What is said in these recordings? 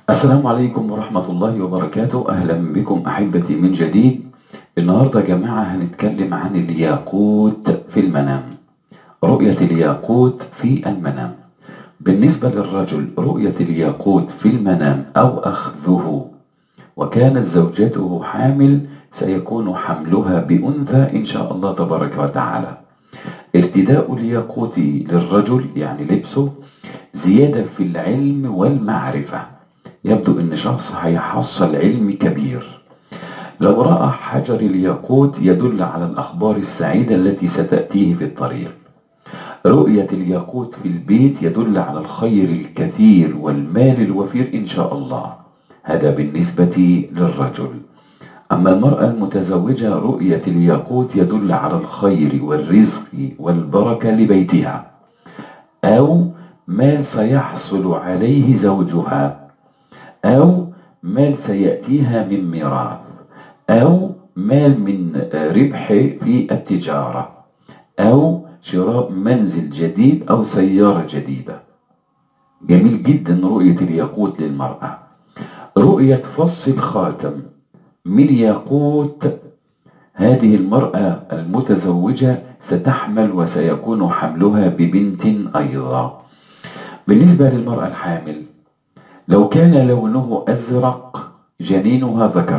السلام عليكم ورحمة الله وبركاته. أهلا بكم أحبتي من جديد. النهاردة يا جماعة هنتكلم عن الياقوت في المنام، رؤية الياقوت في المنام. بالنسبة للرجل رؤية الياقوت في المنام أو أخذه وكانت زوجته حامل سيكون حملها بأنثى إن شاء الله تبارك وتعالى. ارتداء الياقوت للرجل يعني لبسه زيادة في العلم والمعرفة، يبدو ان شخص هيحصل علم كبير. لو رأى حجر الياقوت يدل على الأخبار السعيدة التي ستأتيه في الطريق. رؤية الياقوت في البيت يدل على الخير الكثير والمال الوفير إن شاء الله. هذا بالنسبة للرجل. أما المرأة المتزوجة رؤية الياقوت يدل على الخير والرزق والبركة لبيتها، أو مال سيحصل عليه زوجها، أو مال سيأتيها من ميراث، أو مال من ربح في التجارة، أو شراء منزل جديد أو سيارة جديدة. جميل جدا رؤية الياقوت للمرأة. رؤية فص الخاتم من ياقوت، هذه المرأة المتزوجة ستحمل وسيكون حملها ببنت أيضا. بالنسبة للمرأة الحامل لو كان لونه أزرق جنينها ذكر،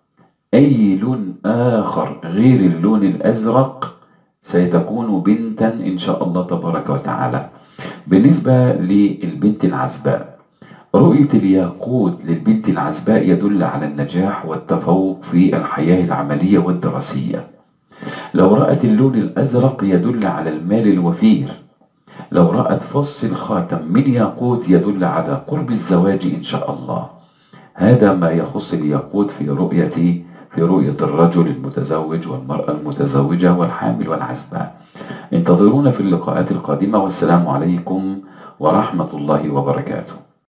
أي لون آخر غير اللون الأزرق ستكون بنتا إن شاء الله تبارك وتعالى. بالنسبة للبنت العزباء رؤية الياقوت للبنت العزباء يدل على النجاح والتفوق في الحياة العملية والدراسية. لو رأت اللون الأزرق يدل على المال الوفير. لو رأت فص الخاتم من ياقوت يدل على قرب الزواج إن شاء الله. هذا ما يخص الياقوت في رؤية الرجل المتزوج والمرأة المتزوجة والحامل والعزباء. انتظرونا في اللقاءات القادمة، والسلام عليكم ورحمة الله وبركاته.